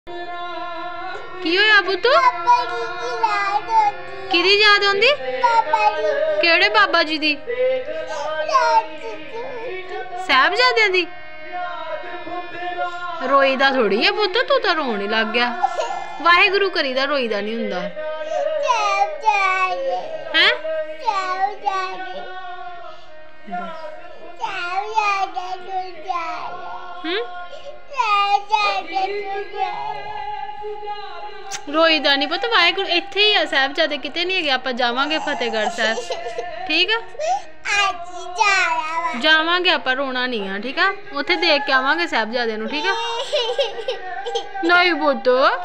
की होया पुत्त? किदी याद आंदी? केड़े बाबा जी दी? साहिबजादे दी? रोई दा थोड़ी है पुत्त, तू तो रोन ही लग गया। वाहेगुरु करी दा रोई दा नहीं हुंदा है। रोई दा नहीं पुत्त, वाहेगुरु इत्थे ही है साहिबजादे, किते नहीं है। आपां जावांगे फतेहगढ़ साहिब, ठीक है जावांगे आपां, रोना नहीं है ठीक है। उत्थे देख के आवांगे साहिबजादे नूं, ठीक है। नहीं पुत्त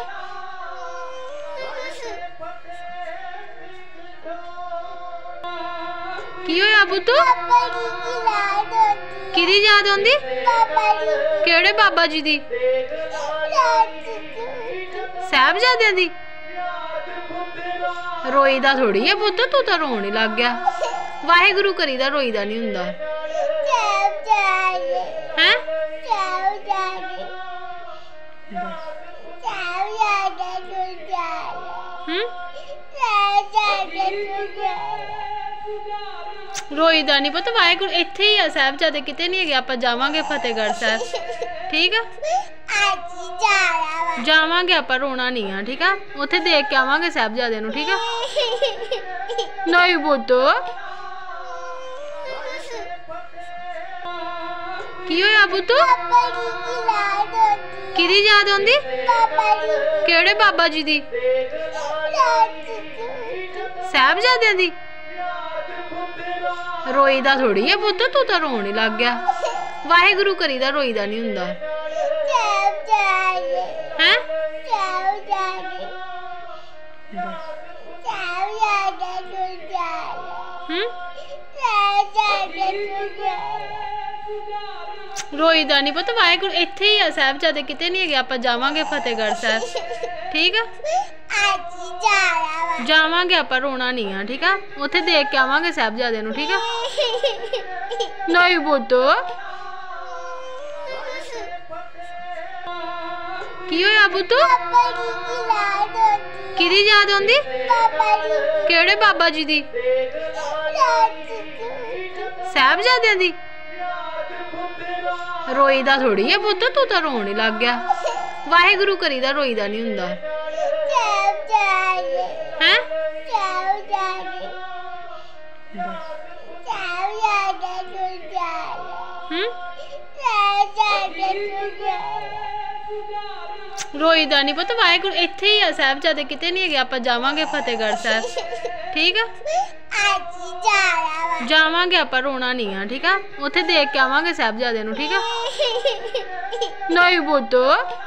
की होया पुत्त? किदी याद आंदी? केड़े बाबा जी दी? साहिबजादे दी? रोई दा थोड़ी है पुत्त, तू तो रोन ही लग गया। वाहेगुरु करी दा रोई दा नहीं हुंदा है। रोई दा नहीं पुत्त, वाहेगुरु इत्थे ही है साहिबजादे, किते नहीं है। आपां जावांगे फतेहगढ़ साहिब, ठीक है जावांगे आपां, रोना नहीं है ठीक है। उत्थे देख के आवांगे साहिबजादे नूं, ठीक है। नहीं पुत्त की होया पुत्त? किदी याद आंदी? केड़े बाबा जी दी? साहिबजादे दी? रोई दा थोड़ी है पुत्त, तू तो रोन ही लग गया। वाहेगुरु करी दा रोई दा नहीं हुंदा है। रोई दा नहीं पुत्त, वाहेगुरु इत्थे ही है साहिबजादे, किते नहीं है। आपां जावांगे फतेहगढ़ साहिब, ठीक है जावांगे आपां, रोना नहीं है ठीक है। उत्थे देख के आवांगे साहिबजादे नूं, ठीक है। नहीं पुत्त की होया पुत्त? किदी याद आंदी? केड़े बाबा जी दी? साहिबजादे दी? रोई दा थोड़ी है पुत्त, तू तो रोन ही लग गया। वाहेगुरु करी दा रोई दा नहीं हुंदा है। रोई दा नहीं पुत्त, वाहेगुरु इत्थे ही है साहिबजादे, किते नहीं है। आपां जावांगे फतेहगढ़ साहिब, ठीक है जावांगे आपां, रोना नहीं है ठीक है। उत्थे देख के आवांगे साहिबजादे नूं, ठीक है। नहीं पुत्त